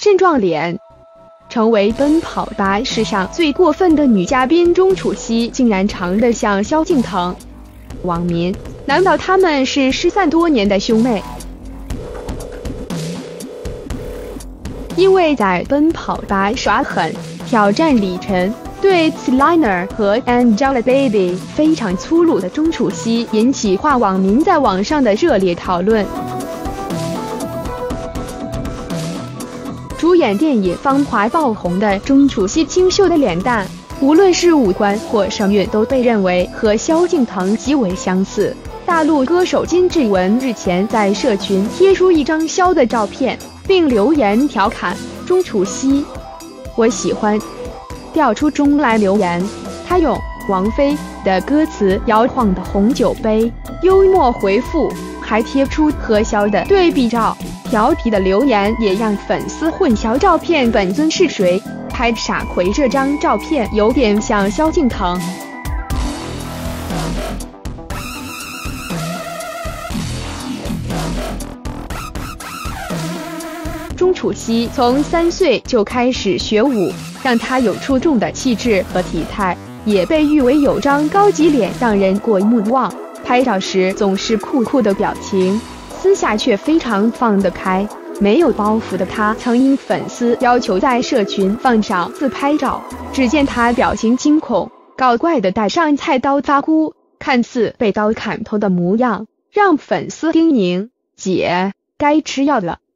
身撞脸。成为奔跑吧史上最过分的女嘉宾钟楚曦竟然长得像萧敬腾，网民难道他们是失散多年的兄妹？因为在奔跑吧耍狠挑战李晨对 Selina 和 Angelababy 非常粗鲁的钟楚曦引起网民在网上的热烈讨论。主演电影《芳华》爆红的钟楚曦清秀的脸蛋，无论是五官或声韵都被认为和萧敬腾极为相似。大陆歌手金志文日前在社群贴出一张萧的照片，并留言调侃钟楚曦：“我喜欢。”调出钟来留言，他用王菲的歌词摇晃的红酒杯幽默回复，还贴出和萧的对比照。调皮的留言也让粉丝混淆照片本尊是谁，拍傻魁这张照片有点像萧敬腾。钟楚曦从3岁就开始学舞，让她有出众的气质和体态，也被誉为有张高级脸让人过目不忘。拍照时总是酷酷的表情，私下却非常放得开，没有包袱的她曾因粉丝要求在社群放上自拍照，只见她表情惊恐，搞怪的带上菜刀发箍，看似被刀砍头的模样，让粉丝叮咛：“姐，该吃药了。”